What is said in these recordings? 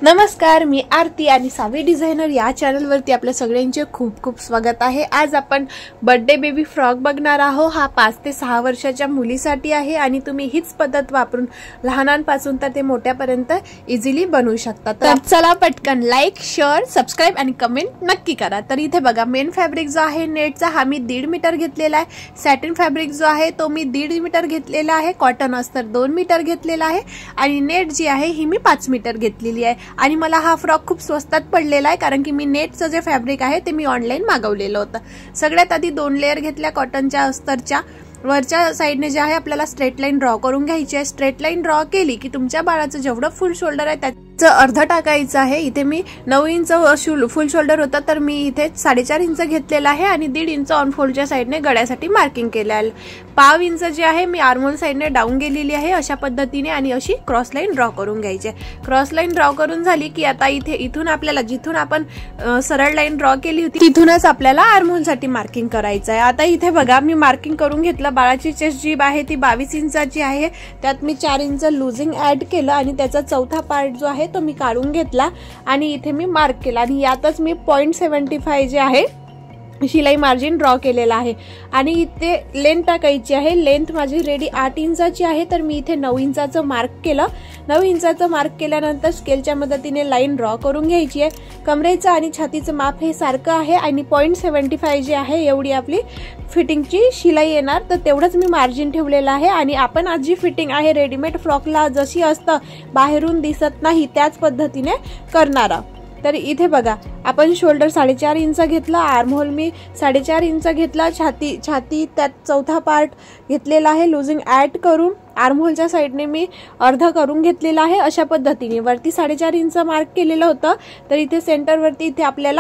नमस्कार, मी आरती आणि सावी डिझायनर या चॅनलवरती आपल्या सगळ्यांचे खूप खूप स्वागत आहे। आज आपण बर्थडे बेबी फ्रॉक बघणार आहोत। हा 5 ते 6 वर्षाच्या मुलीसाठी आहे आणि तुम्ही हीच पद्धत वापरून लहानांपासून तर ते मोठ्यापर्यंत इझिली बनवू शकता। तर चला पटकन लाईक, शेअर, सबस्क्राइब आणि कमेंट नक्की करा। तर इथे बघा, मेन फॅब्रिक जो आहे नेटचा हा मी 1.5 मीटर घेतलेला आहे। सॅटिन फॅब्रिक जो आहे तो मी 1.5 मीटर घेतलेला आहे। कॉटन अस्तर 2 मीटर घेतलेला आहे आणि नेट जी आहे ही मी 5 मीटर घेतलेली आहे। आणि मला हा फ्रॉक खूप स्वस्तात पडलेला आहे, कारण की मी नेटचं जे फॅब्रिक आहे ते मी ऑनलाइन मागवलेलं होतं। सगळ्यात आधी 2 लेयर घेतल्या कॉटनच्या अस्तरच्या। वरच्या साइडने जे आहे आपल्याला स्ट्रेट लाईन ड्रॉ करून घ्यायची आहे। स्ट्रेट लाईन ड्रॉ केली की तुमच्या बाळाचं जेवढं फुल शोल्डर आहे त्याचं अर्ध टाकायचं आहे। इथे मी 9 इंच फुल शोल्डर होता, तर मी इथे 4.5 इंच घेतलेला आहे आणि 1.5 इंच ऑन फोल्डच्या साइडने गळ्यासाठी मार्किंग केलं आहे। 1/2 इंच जे आहे मी आर्महोल साइडने डाऊन गेलेली आहे अशा पद्धतीने, आणि अशी क्रॉस लाईन ड्रॉ करून घ्यायची आहे। क्रॉस लाईन ड्रॉ करून झाली की आता इथून आपल्याला जिथून आपण सरळ लाईन ड्रॉ केली होती तिथूनच आपल्याला आर्महोल साठी मार्किंग करायचं आहे। आता इथे बघा, मी मार्किंग करून घेतलं। बाळाची चेस्ट जीब आहे ती 22 इंचाची आहे, त्यात मी 4 इंच लुजिंग ऍड केलं आणि त्याचा चौथा पार्ट जो आहे तो मी काढून घेतला आणि इथे मी मार्क केला आणि यातच मी 0.75 जे आहे शिलाई मार्जिन ड्रॉ केलेला आहे। आणि इथे लेंथ टाकायची आहे। लेंथ माझी रेडी 8 इंचाची आहे, तर मी इथे 9 इंचाचं मार्क केलं। 9 इंचाचं मार्क केल्यानंतर स्केलच्या मदतीने लाईन ड्रॉ करून घ्यायची आहे। कमरेचं आणि छातीचं माप हे सारखं आहे आणि 0.75 जे आहे एवढी आपली फिटिंगची शिलाई येणार, तर तेवढंच मी मार्जिन ठेवलेलं आहे। आणि आपण आज जी फिटिंग आहे रेडीमेड फ्रॉकला जशी असतं बाहेरून दिसत नाही त्याच पद्धतीने करणार आहोत। तर इथे बघा, आपण शोल्डर 4.5 इंच घेतला, आर्महोल मी 4.5 इंच घेतला, छाती त्यात चौथा पार्ट घेतलेला आहे लुजिंग ऍड करून आर्महोलच्या साइडने मी अर्ध करून घेतलेला आहे। अशा पद्धतीने वरती 4.5 इंच मार्क केलेलं होतं, तर इथे सेंटर वरती इथे आपल्याला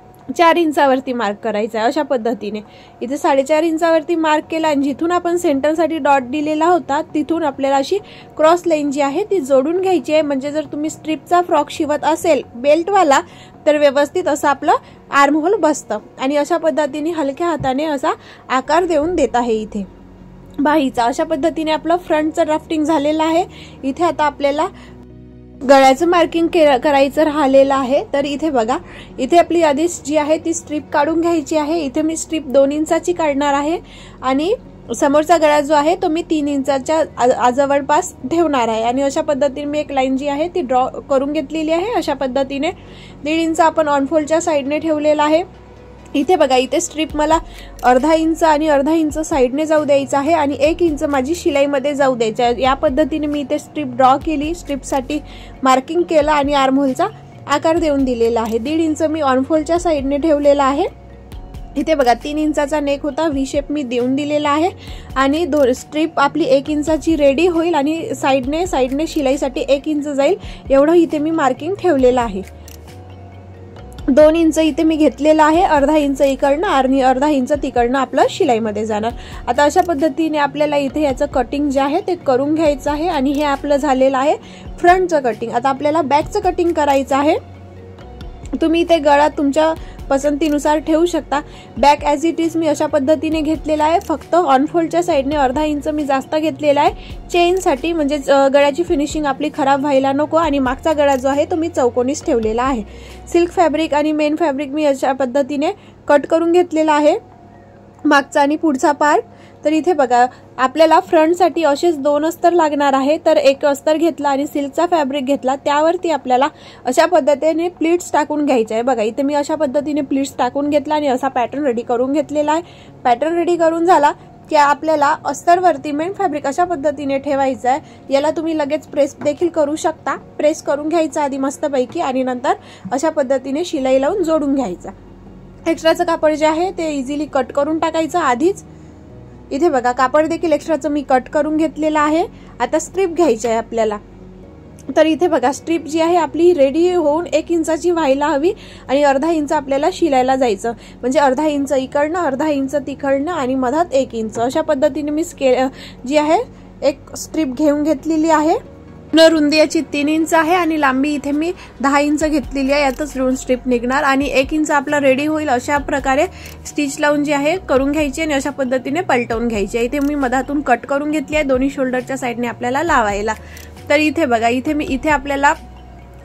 4 इंचावरती मार्क करायचा आहे। अशा पद्धतीने इथे 4.5 इंचावरती मार्क केला आणि जिथून आपण सेंटरसाठी डॉट दिलेला होता तिथून आपल्याला अशी क्रॉस लाईन जी आहे ती जोडून घ्यायची आहे। म्हणजे जर तुम्ही स्ट्रिपचा फ्रॉक शिवत असेल बेल्टवाला तर व्यवस्थित असं आपलं आर्महोल बसतं आणि अशा पद्धतीने हलक्या हाताने असा आकार देऊन देत आहे इथे बाहीचा। अशा पद्धतीने आपलं फ्रंटचं ड्राफ्टिंग झालेलं आहे। इथे आता आपल्याला गळ्याचं मार्किंग करायचं राहिलेलं आहे। तर इथे बघा, इथे आपली आधीच जी आहे ती स्ट्रिप काढून घ्यायची आहे। इथे मी स्ट्रिप 2 इंचाची काढणार आहे आणि समोरचा गळा जो आहे तो मी 3 इंचाच्या जवळपास ठेवणार आहे। आणि अशा पद्धतीने मी एक लाईन जी आहे ती ड्रॉ करून घेतलेली आहे। अशा पद्धतीने 1.5 इंच आपण ऑनफोल्डच्या साइडने ठेवलेला आहे। इथे बघा, इथे स्ट्रिप मला अर्धा इंच आणि अर्धा इंच साइडने जाऊ द्यायचं आहे आणि 1 इंच माझी शिलाईमध्ये जाऊ द्यायचं आहे। या पद्धतीने मी इथे स्ट्रिप ड्रॉ केली, स्ट्रिपसाठी मार्किंग केलं आणि आर्महोलचा आकार देऊन दिलेला आहे। 1.5 इंच मी ऑनफोल्डच्या साइडने ठेवलेला आहे। इथे बघा, 3 इंचाचा नेक होता, व्ही शेप मी देऊन दिलेला आहे आणि स्ट्रिप आपली 1 इंचाची रेडी होईल आणि साइडने शिलाईसाठी 1 इंच जाईल एवढं इथे मी मार्किंग ठेवलेलं आहे। 2 इंच इथे मी घेतलेला आहे, अर्धा इंच इकडनं आणि अर्धा इंच तिकडनं आपलं शिलाईमध्ये जाणार। आता अशा पद्धतीने आपल्याला इथे याचं कटिंग जे आहे ते करून घ्यायचं आहे आणि हे आपलं झालेलं आहे फ्रंटचं कटिंग। आता आपल्याला बॅकचं कटिंग करायचं आहे। तुम्ही इथे गळा तुमच्या पसंतीनुसार ठेवू शकता। बॅक ॲज इट इज मी अशा पद्धतीने घेतलेला आहे, फक्त ऑनफोल्डच्या साइडने अर्धा इंच मी जास्त घेतलेला आहे चेनसाठी, म्हणजे गळ्याची फिनिशिंग आपली खराब व्हायला नको। आणि मागचा गळा जो आहे तो मी चौकोनीच ठेवलेला आहे। सिल्क फॅब्रिक आणि मेन फॅब्रिक मी अशा पद्धतीने कट करून घेतलेला आहे, मागचा आणि पुढचा पार्ट। तर इथे बघा, आपल्याला फ्रंटसाठी असेच 2 अस्तर लागणार आहे, तर एक अस्तर घेतला आणि सिल्कचा फॅब्रिक घेतला, त्यावरती आपल्याला अशा पद्धतीने प्लीट्स टाकून घ्यायचे आहे। बघा, इथे मी अशा पद्धतीने प्लीट्स टाकून घेतला आणि असा पॅटर्न रेडी करून घेतलेला आहे। पॅटर्न रेडी करून झाला की आपल्याला अस्तरवरती मेन फॅब्रिक अशा पद्धतीने ठेवायचं आहे। याला तुम्ही लगेच प्रेस देखील करू शकता। प्रेस करून घ्यायचं आधी मस्तपैकी आणि नंतर अशा पद्धतीने शिलाई लावून जोडून घ्यायचा। एक्स्ट्राचं कापड जे आहे ते इझिली कट करून टाकायचं आधीच। इथे बघा, कापड देखील एक्स्ट्राचं मी कट करून घेतलेलं आहे। आता स्ट्रिप घ्यायची आहे आपल्याला। तर इथे बघा, स्ट्रिप जी आहे आपली रेडी होऊन 1 इंचाची व्हायला हवी आणि अर्धा इंच आपल्याला शिलायला जायचं, म्हणजे अर्धा इंच इकडनं अर्धा इंच तिकडनं आणि मधात 1 इंच अशा पद्धतीने मी जी आहे एक स्ट्रिप घेऊन घेतलेली आहे। रुंदी याची 3 इंच आहे आणि लांबी इथे मी 10 इंच घेतलेली आहे। यातच 2 स्ट्रिप निघणार आणि 1 इंच आपला रेडी होईल। अशा प्रकारे स्टिच लावून जी आहे करून घ्यायची आणि अशा पद्धतीने पलटवून घ्यायची। इथे मी मधातून कट करून घेतली आहे दोन्ही शोल्डरच्या साइडने आपल्याला लावायला। तर इथे बघा, इथे आपल्याला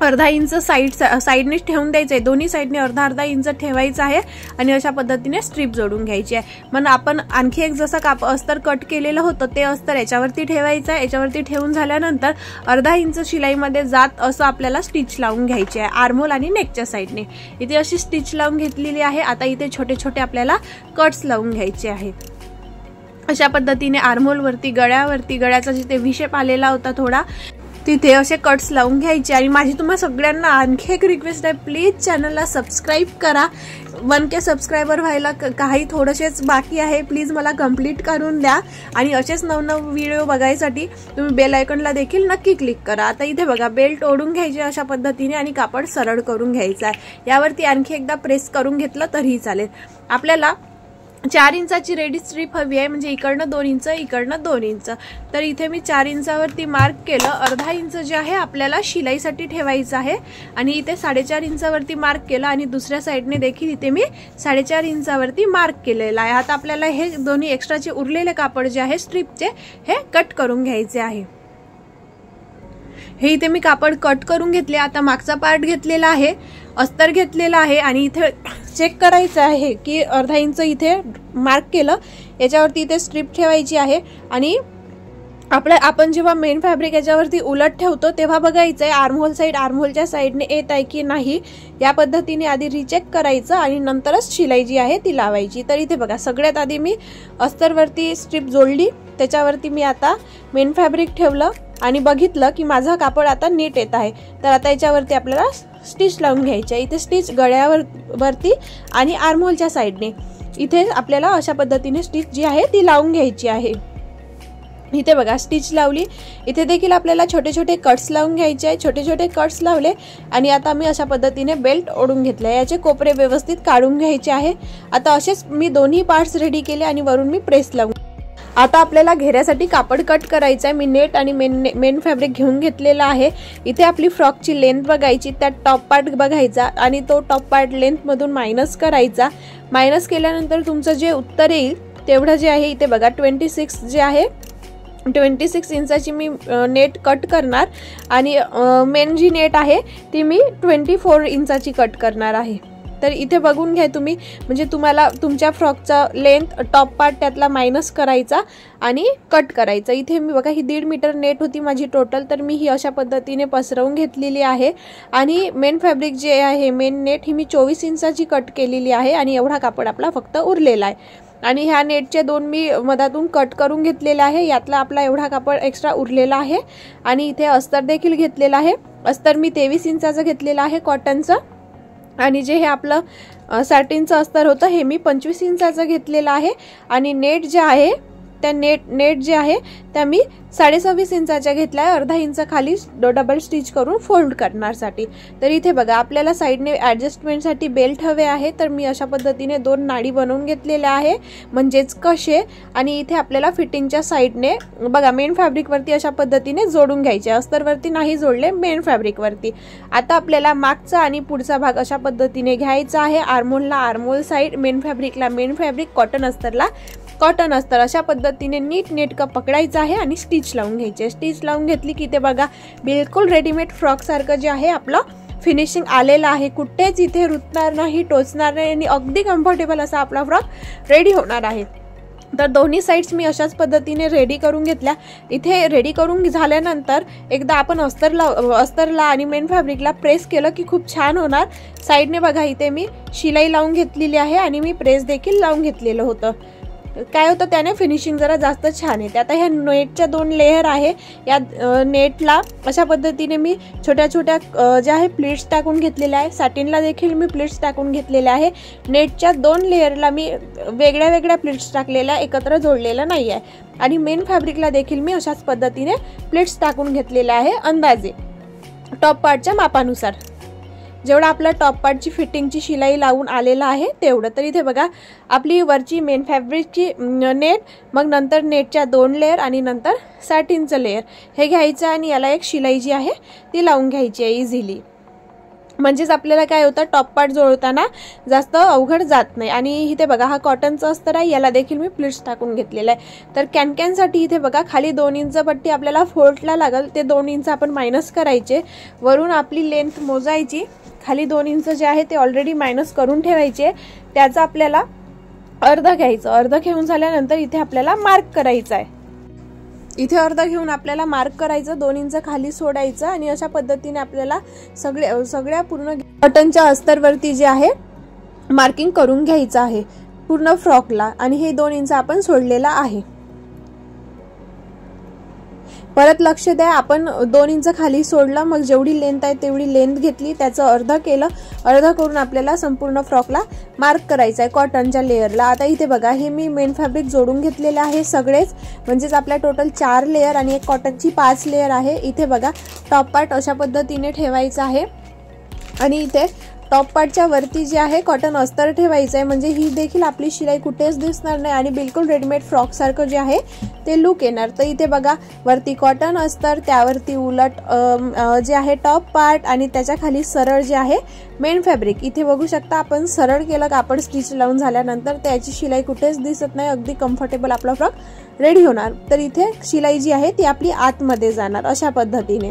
अर्धा इंच साईडने ठेवून द्यायचं आहे, दोन्ही साईडने अर्धा अर्धा इंच ठेवायचं आहे आणि अशा पद्धतीने स्ट्रीप जोडून घ्यायची आहे। मग आपण आणखी एक जसं अस्तर कट केलेलं होतं ते अस्तर याच्यावरती ठेवायचं आहे। याच्यावरती ठेवून झाल्यानंतर अर्धा इंच शिलाईमध्ये जात असं आपल्याला स्टिच लावून घ्यायची आहे आर्महोल आणि नेकच्या साईडने। इथे अशी स्टिच लावून घेतलेली आहे। आता इथे छोटे छोटे आपल्याला कट्स लावून घ्यायचे आहेत। अशा पद्धतीने आर्महोलवरती गळ्याचा जिथे व्ही शेप आलेला होता थोडा तिथे असे कट्स लावून घ्यायचे। आणि माझी तुम्हा सगळ्यांना आणखी एक रिक्वेस्ट आहे, प्लीज चॅनलला सबस्क्राईब करा। 1K सबस्क्रायबर व्हायला काही थोडेसेच बाकी आहे, प्लीज मला कंप्लीट करून द्या। आणि असेच नवनव व्हिडिओ बघायसाठी तुम्ही बेल आयकॉनला देखील नक्की क्लिक करा। आता इथे बघा बेल्ट ओढून घ्यायचे अशा पद्धतीने आणि कापड सरळ करून घ्यायचा आहे। यावरती आणखी एकदा प्रेस करून घेतलं तरीही चालेल। आपल्याला 4 इंचाची रेडी स्ट्रीप हवी आहे, म्हणजे इकडनं 2 इंच इकडनं 2 इंच। तर इथे मी 4 इंचावरती मार्क केलं, अर्धा इंच जे आहे आपल्याला शिलाईसाठी ठेवायचं आहे आणि इथे 4.5 इंचावरती मार्क केलं आणि दुसऱ्या साईडने देखील इथे मी 4.5 इंचावरती मार्क केलेलं आहे। आता आपल्याला हे दोन्ही एक्स्ट्राचे उरलेले कापड जे आहे स्ट्रीपचे हे कट करून घ्यायचे आहे। हे इथे मी कापड कट करून घेतले। आता मागचा पार्ट घेतलेला आहे, अस्तर घेतलेला आहे आणि इथे चेक करायचं आहे की अर्धा इंच इथे मार्क केलं, याच्यावरती इथे स्ट्रीप ठेवायची आहे आणि आपण जेव्हा मेन फॅब्रिक याच्यावरती उलट ठेवतो तेव्हा बघायचं आहे आर्महोलच्या साईडने येत आहे की नाही, या पद्धतीने आधी रिचेक करायचं आणि नंतरच शिलाई जी आहे ती लावायची। तर इथे बघा सगळ्यात आधी मी अस्तरवरती स्ट्रीप जोडली, त्याच्यावरती मी आता मेन फॅब्रिक ठेवलं आणि बघितलं की माझा कापड आता नीट येत आहे। तर आता याच्यावरती आपल्याला स्टिच लावून घ्यायची आहे। इथे स्टिच गळ्यावरती आणि आर्महोलच्या साईडने इथे आपल्याला अशा पद्धतीने स्टिच जी आहे ती लावून घ्यायची आहे। इथे बघा स्टिच लावली, इथे देखील आपल्याला छोटे छोटे कट्स लावून घ्यायचे आहे। छोटे छोटे कट्स लावले आणि आता मी अशा पद्धतीने बेल्ट ओढून घेतला, याचे कोपरे व्यवस्थित काढून घ्यायचे आहे। आता असेच मी दोन्ही पार्ट्स रेडी केले आणि वरून मी प्रेस लावून आता आपल्याला घेऱ्यासाठी कापड कट करायचं आहे। मी नेट आणि मेन फॅब्रिक घेऊन घेतलेला आहे। इथे आपली फ्रॉकची लेंथ बघायची, त्यात टॉप पार्ट बघायचा आणि तो टॉप पार्ट लेंथमधून मायनस करायचा। मायनस केल्यानंतर तुमचं जे उत्तर येईल तेवढं जे आहे इथे बघा 26 जे आहे 26 इंचाची मी नेट कट करणार आणि मेन जी नेट आहे ती मी 24 इंचाची कट करणार आहे। तर इथे बघून घ्या तुम्ही, म्हणजे तुम्हाला तुमच्या फ्रॉकचा लेंथ टॉप पार्ट त्यातला मायनस करायचा आणि कट करायचा। इथे मी बघा ही 1.5 मीटर नेट होती माझी टोटल, तर मी ही अशा पद्धतीने पसरवून घेतलेली आहे आणि मेन फॅब्रिक जे आहे मेन नेट ही मी 24 इंचाची कट केलेली आहे आणि एवढा कापड आपला फक्त उरलेला आहे। आणि ह्या नेटचे 2 मी मधातून कट करून घेतलेले आहे, यातला आपला एवढा कापड एक्स्ट्रा उरलेला आहे। आणि इथे अस्तर देखील घेतलेला आहे, अस्तर मी 23 इंचाचं घेतलेलं आहे कॉटनचं आणि जे हे आपलं सॅटिनचं अस्तर होतं हे मी 25 इंचाचं घेतलेलं आहे आणि नेट जे आहे त्या नेट जे आहे त्या मी 26.5 इंचाच्या घेतल्या आहे, अर्धा इंच खाली डबल स्टिच करून फोल्ड करण्यासाठी। तर इथे बघा आपल्याला साईडने ॲडजस्टमेंटसाठी बेल्ट हवे आहे, तर मी अशा पद्धतीने 2 नाडी बनवून घेतलेल्या आहे म्हणजेच कशे। आणि इथे आपल्याला फिटिंगच्या साईडने बघा मेन फॅब्रिकवरती अशा पद्धतीने जोडून घ्यायचे, अस्तरवरती नाही जोडले मेन फॅब्रिकवरती। आता आपल्याला मागचा आणि पुढचा भाग अशा पद्धतीने घ्यायचा आहे, आर्महोलला आर्महोल साईड, मेन फॅब्रिकला मेन फॅब्रिक, कॉटन अस्तरला कॉटन अस्तर, अशा पद्धतीने नेटकं पकडायचं आहे आणि स्टिच लावून घ्यायचे। स्टिच लावून घेतली की ते बघा बिलकुल रेडीमेड फ्रॉक सारखं जे आहे आपलं फिनिशिंग आलेलं आहे, कुठेच इथे रुतणार नाही, टोचणार नाही आणि अगदी कम्फर्टेबल असा आपला फ्रॉक रेडी होणार आहे। तर दोन्ही साइड्स मी अशाच पद्धतीने रेडी करून घेतल्या। इथे रेडी करून झाल्यानंतर एकदा आपण अस्तरला आणि मेन फॅब्रिकला प्रेस केलं की खूप छान होणार। साइडने बघा इथे मी शिलाई लावून घेतलेली आहे आणि मी प्रेस देखील लावून घेतलेलं होतं, काय होतं त्याने फिनिशिंग जरा जास्त छान येते। आता ह्या नेटच्या 2 लेयर आहे, या नेटला अशा पद्धतीने मी छोट्या छोट्या ज्या आहे प्लीट्स टाकून घेतलेल्या आहे, सॅटिनला देखील मी प्लीट्स टाकून घेतलेल्या आहे। नेटच्या 2 लेयरला मी वेगळ्या वेगळ्या प्लीट्स टाकलेल्या, एकत्र जोडलेलं नाही आहे आणि मेन फॅब्रिकला देखील मी अशाच पद्धतीने प्लीट्स टाकून घेतलेल्या आहे अंदाजे टॉप पार्टच्या मापानुसार, जेवढा आपला टॉप पार्टची फिटिंगची शिलाई लावून आलेला आहे तेवढं। तर इथे बघा आपली वरची मेन फॅब्रिकची नेट, मग नंतर नेटच्या 2 लेयर आणि नंतर सॅटिनचं लेयर हे घ्यायचं आणि याला एक शिलाई जी आहे ती लावून घ्यायची आहे इझिली। म्हणजेच आपल्याला काय होतं, टॉप पार्ट जोडताना जास्त अवघड जात नाही। आणि इथे बघा हा कॉटनचा अस्तर आहे, याला देखील मी प्लीट्स टाकून घेतलेला आहे। तर कॅनकॅनसाठी इथे बघा खाली 2 इंच पट्टी आपल्याला फोल्डला लागल, ते 2 इंच आपण मायनस करायचे, वरून आपली लेंथ मोजायची, खाली 2 इंच जे आहे ते ऑलरेडी मायनस करून ठेवायचे, त्याचा आपल्याला अर्ध घ्यायचं। अर्ध घेऊन झाल्यानंतर इथे आपल्याला मार्क करायचं आहे, इथे अर्ध घेऊन आपल्याला मार्क करायचं, 2 इंच खाली सोडायचं आणि अशा पद्धतीने आपल्याला सगळ्या पूर्ण कॉटनच्या अस्तरवरती जे आहे मार्किंग करून घ्यायचं आहे पूर्ण फ्रॉकला। आणि हे 2 इंच आपण सोडलेला आहे। परत लक्ष द्या, आपण 2 इंच खाली सोडलं, मग जेवढी लेंथ आहे तेवढी लेंथ घेतली, त्याचं अर्ध केलं, अर्ध करून आपल्याला संपूर्ण फ्रॉकला मार्क करायचं आहे कॉटनच्या लेअरला। आता इथे बघा हे मी मेन फॅब्रिक जोडून घेतलेले आहे सगळेच, म्हणजेच आपल्या टोटल 4 लेअर आणि एक कॉटनची 5 लेअर आहे। इथे बघा टॉप पार्ट अशा पद्धतीने ठेवायचा आहे आणि इथे टॉप पार्टच्या वरती जे आहे कॉटन अस्तर ठेवायचं आहे, म्हणजे ही देखील आपली शिलाई कुठेच दिसणार नाही आणि बिलकुल रेडीमेड फ्रॉक सारखं जे आहे ते लुक येणार। तर इथे बघा वरती कॉटन अस्तर, त्यावरती उलट जे आहे टॉप पार्ट आणि त्याच्या खाली सरळ जे आहे मेन फॅब्रिक। इथे बघू शकता आपण सरळ केलं कापड स्टिच लावून झाल्यानंतर त्याची शिलाई कुठेच दिसत नाही, अगदी कम्फर्टेबल आपला फ्रॉक रेडी होणार। तर इथे शिलाई जी आहे ती आपली आतमध्ये जाणार अशा पद्धतीने,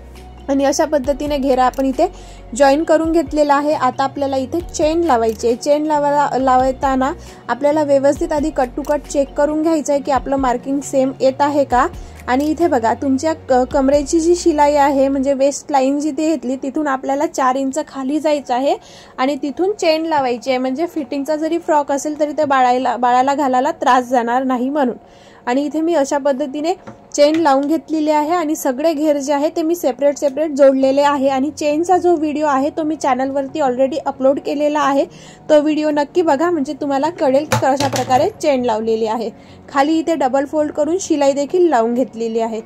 आणि अशा पद्धतीने घेरा आपण इथे जॉईन करून घेतलेला आहे। आता आपल्याला इथे चेन लावायची आहे। चेन लावताना आपल्याला व्यवस्थित आधी कट टू कट चेक करून घ्यायचं आहे की आपलं मार्किंग सेम येत आहे का। आणि इथे बघा तुमच्या कमरेची जी शिलाई आहे, म्हणजे वेस्ट लाईन जिथे घेतली तिथून आपल्याला 4 इंच खाली जायचं आहे आणि तिथून चेन लावायची आहे, म्हणजे फिटिंगचा जरी फ्रॉक असेल तरी ते बाळाला घालायला त्रास जाणार नाही म्हणून। आणि इथे मी अशा पद्धतीने चेन लावून घेतलेली आहे आणि सगळे घेर जे आहे ते मी सेपरेट जोडलेले आहे। आणि चेनचा जो व्हिडिओ आहे तो मी चॅनलवरती ऑलरेडी अपलोड केलेला आहे, तो व्हिडिओ नक्की बघा, म्हणजे तुम्हाला कळेल की कशा प्रकारे चेन लावलेली आहे। खाली इथे डबल फोल्ड करून शिलाई देखील लावून घेतलेली आहे।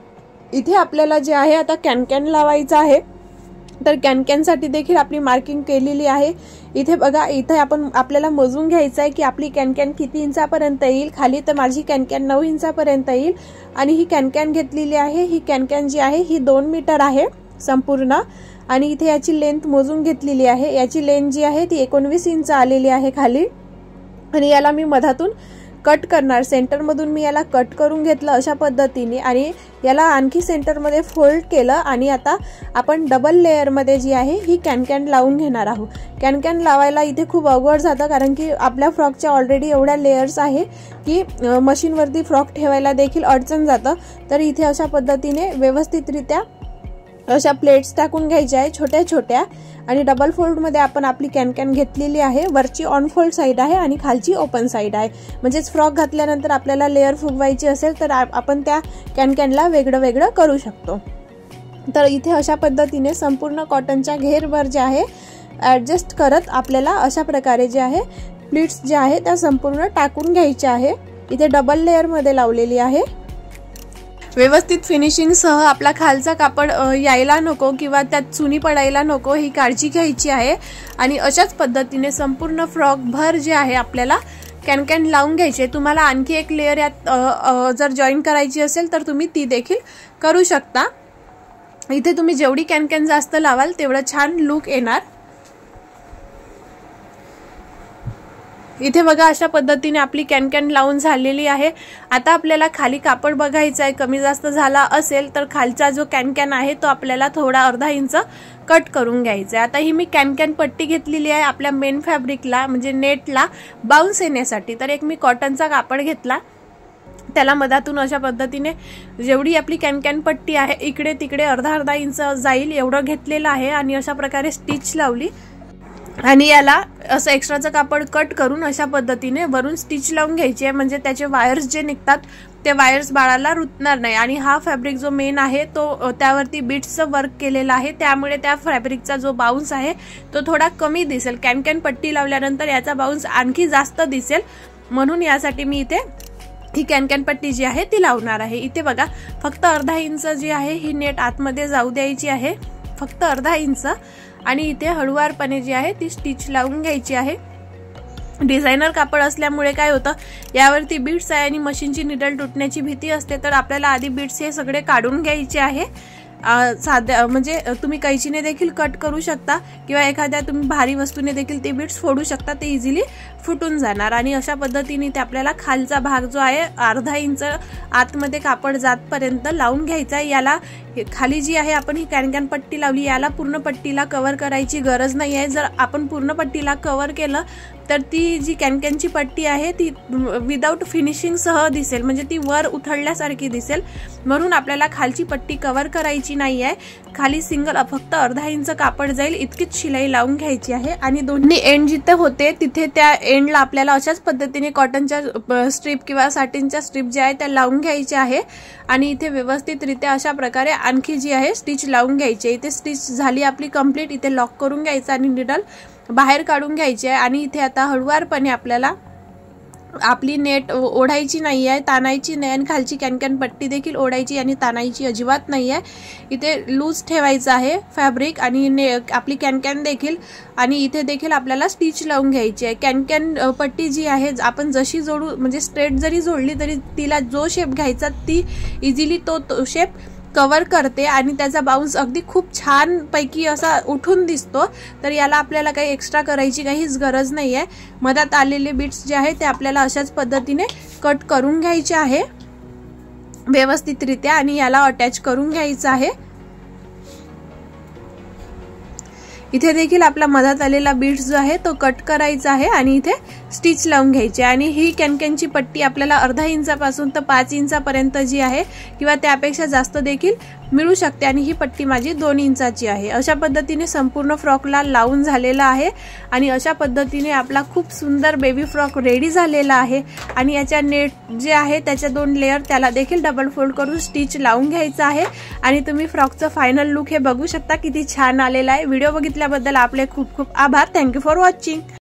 इथे आपल्याला जे आहे आता कॅनकॅन लावायचं आहे, तर कॅनकॅनसाठी देखील आपली मार्किंग केलेली आहे। इथे बघा इथे आपल्याला मोजून घ्यायचं आहे की आपली कॅनकॅन किती इंचापर्यंत येईल। खाली तर माझी कॅनकॅन 9 इंचापर्यंत येईल आणि ही कॅनकॅन घेतलेली आहे, ही कॅनकॅन जी आहे ही 2 मीटर आहे संपूर्ण। आणि इथे याची लेंथ मोजून घेतलेली आहे, याची लेंथ जी आहे ती 19 इंच आलेली आहे खाली। आणि याला मी मधातून कट करणार, सेंटर मधून मी याला कट करून घेतलं अशा पद्धतीने आणि याला आणखी सेंटर मध्ये फोल्ड केलं। आणि आता आपण डबल लेयर मध्ये जी आहे ही कॅनकॅन लावून घेणार आहोत। कॅनकॅन लावायला इथे खूप अवघड जातं, कारण की आपल्या फ्रॉकच्या ऑलरेडी एवढ्या लेयर्स आहे की मशीन वरती फ्रॉक ठेवायला देखील अडचण जातं। तर इथे अशा पद्धतीने व्यवस्थितरित्या अशा प्लेट्स टाकून घ्यायच्या आहे छोट्या छोट्या आणि डबल फोल्ड मध्ये आपण आपली कॅनकॅन घेतलेली आहे। वरची ऑन फोल्ड साइड आहे आणि खालची ओपन साइड आहे, म्हणजेच फ्रॉक घातल्यानंतर आपल्याला लेयर फुगवायची असेल तर आपण त्या कॅनकॅनला वेगळं करू शकतो। तर इथे अशा पद्धतीने संपूर्ण कॉटनच्या घेरवर जे आहे ऍडजस्ट करत आपल्याला अशा प्रकारे जे आहे प्लीट्स जे आहे त्या संपूर्ण टाकून घ्यायच्या आहे। इथे डबल लेयर मध्ये लावलेली आहे। व्यवस्थित फिनिशिंग सह आपला खालचा कापड यायला नको किंवा त्यात चुनी पडायला नको, ही काळजी घ्यायची आहे। आणि अशाच पद्धतीने संपूर्ण फ्रॉक भर जे आहे आपल्याला कॅनकॅन लावून घ्यायचे। तुम्हाला आणखी एक लेयर यात जर जॉईन करायची असेल तर तुम्ही ती देखील करू शकता। इथे तुम्ही जेवढी कॅनकॅन जास्त लावाल तेवढं छान लुक येणार। इथे बघा अशा पद्धतीने आपली कॅनकॅन लावून झालेली आहे। आता आपल्याला खाली कापड बघायचं आहे, कमी जास्त झाला असेल तर खालचा जो कॅनकॅन आहे तो आपल्याला थोडा अर्धा इंच कट करून घ्यायचा आहे। आता ही मी कॅनकॅन पट्टी घेतलेली आहे आपल्या मेन फॅब्रिकला, म्हणजे नेटला बाउन्स येण्यासाठी। तर एक मी कॉटनचा कापड घेतला, त्याला मधातून अशा पद्धतीने जेवढी आपली कॅनकॅन पट्टी आहे इकडे तिकडे अर्धा इंच जाईल एवढं घेतलेलं आहे आणि अशा प्रकारे स्टिच लावली। आणि याला असं एक्स्ट्राचं कापड कट करून अशा पद्धतीने वरून स्टिच लावून घ्यायची आहे, म्हणजे त्याचे वायर्स जे निघतात ते वायर्स बाळाला रुतणार नाही। आणि हा फॅब्रिक जो मेन आहे तो त्यावरती बीट्सचं वर्क केलेला आहे, त्यामुळे त्या फॅब्रिकचा जो बाउन्स आहे तो थोडा कमी दिसेल। कॅनकॅन पट्टी लावल्यानंतर याचा बाउन्स आणखी जास्त दिसेल, म्हणून यासाठी मी इथे ही कॅनकॅन पट्टी जी आहे ती लावणार आहे। इथे बघा फक्त अर्धा इंच जी आहे ही नेट आतमध्ये जाऊ द्यायची आहे, फक्त अर्धा इंच। आणि इथे हळूवारपणे जी आहे ती स्टिच लावून घ्यायची आहे। डिझायनर कापड असल्यामुळे काय होतं, यावरती बीट्स आहे आणि मशीनची निडल तुटण्याची भीती असते, तर आपल्याला आधी बीट्स हे सगळे काढून घ्यायचे आहे साध्या म्हणजे तुम्ही कैचीने देखील कट करू शकता किंवा एखाद्या तुम्ही भारी वस्तूने देखील ते बीड्स फोडू शकता, ते इझिली फुटून जाणार। आणि अशा पद्धतीने ते आपल्याला खालचा भाग जो आहे अर्धा इंच आतमध्ये कापड जातपर्यंत लावून घ्यायचा आहे। याला खाली जी आहे आपण ही कॅन पट्टी लावली, याला पूर्ण पट्टीला कव्हर करायची गरज नाही आहे। जर आपण पूर्ण पट्टीला कव्हर केलं तर ती जी कॅनची पट्टी आहे ती विदाउट फिनिशिंग सह दिसेल, म्हणजे ती वर उथळल्यासारखी दिसेल। म्हणून आपल्याला खालची पट्टी कव्हर करायची नाही आहे, खाली सिंगल फक्त अर्धा इंच कापड जाईल इतकीच शिलाई लावून घ्यायची आहे। आणि दोन्ही एंड जिथे होते तिथे त्या एंडला आपल्याला अशाच पद्धतीने कॉटनच्या स्ट्रीप किंवा साटिनच्या स्ट्रीप ज्या आहे त्या लावून घ्यायच्या आहे। आणि इथे व्यवस्थितरित्या अशा प्रकारे आणखी जी आहे स्टिच लावून घ्यायची। इथे स्टिच झाली आपली कंप्लीट, इथे लॉक करून घ्यायचं आणि निडल बाहेर काढून घ्यायची आहे। आणि इथे आता हळूवारपणे आपल्याला आपली नेट ओढायची नाही आहे, ताणायची नाही, आणि खालची कॅन पट्टी देखील ओढायची आणि ताणायची अजिबात नाही आहे। इथे लूज ठेवायचं आहे फॅब्रिक आणि आपली कॅन देखील, आणि इथे देखील आपल्याला स्टिच लावून घ्यायची आहे। कॅन पट्टी जी आहे आपण जशी जोडू, म्हणजे स्ट्रेट जरी जोडली तरी तिला जो शेप घ्यायचा ती इझिली तो शेप कव्हर करते आणि त्याचा बाउन्स अगदी खूप छान पैकी असा उठून दिसतो। तर याला आपल्याला काही एक्स्ट्रा करायची काहीच गरज नाही आहे। मधात आलेले बीट्स जे आहे ते आपल्याला अशाच पद्धतीने कट करून घ्यायचे आहे व्यवस्थितरित्या आणि याला अटॅच करून घ्यायचं आहे। इथे देखील आपला मधात आलेला बीट्स जो आहे तो कट करायचा आहे आणि इथे स्टिच लावून घ्यायची। आणि ही कॅनची पट्टी आपल्याला अर्धा इंचापासून तर 5 इंचापर्यंत जी आहे किंवा त्यापेक्षा जास्त देखील मिळू शकते, आणि ही पट्टी माझी 2 इंचाची आहे। अशा पद्धतीने संपूर्ण फ्रॉकला लावून झालेला आहे आणि अशा पद्धतीने आपला खूप सुंदर बेबी फ्रॉक रेडी झालेला आहे। आणि याच्या नेट जे आहे त्याच्या 2 लेअर त्याला देखील डबल फोल्ड करून स्टिच लावून घ्यायचं आहे। आणि तुम्ही फ्रॉकचं फायनल लुक हे बघू शकता किती छान आलेला आहे। व्हिडिओ बघितल्याबद्दल आपले खूप खूप आभार। Thank you for watching.